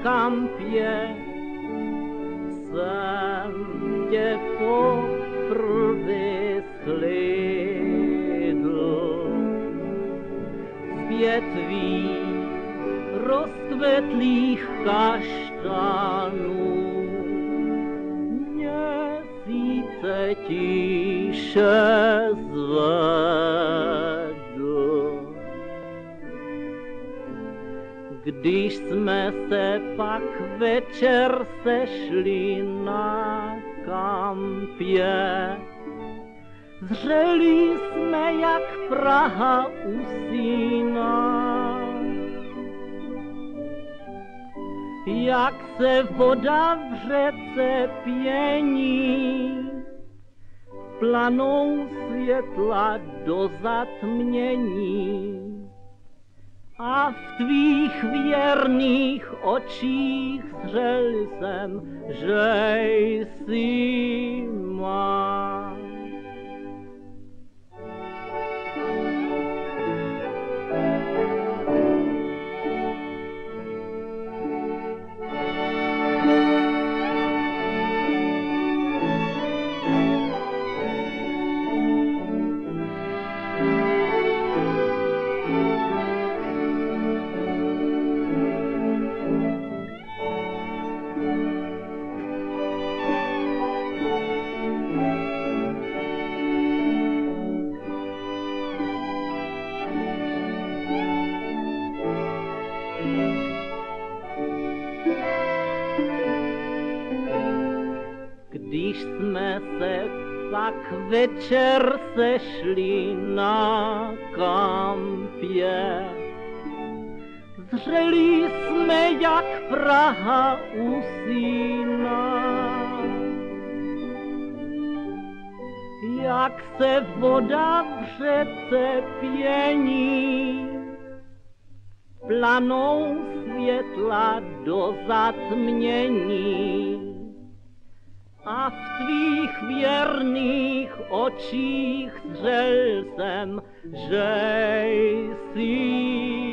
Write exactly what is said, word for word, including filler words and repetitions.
kampě jsem tě poprvé shlédl. Z větví rozkvetlých kaštanů měsíce tiše zvedl. Když jsme se pak večer sešli na kampě, zřeli jsme jak Praha usíná. Jak se voda v řece pění, planou světla do zatmění. A v tvých věrných očích zřel jsem, že jsi má. Když jsme se pak večer sešli na kampě, zřeli jsme jak Praha usíná. Jak se voda v řece pění, planou světla do zatmění. A v tvých věrných očích zřel jsem, že jsi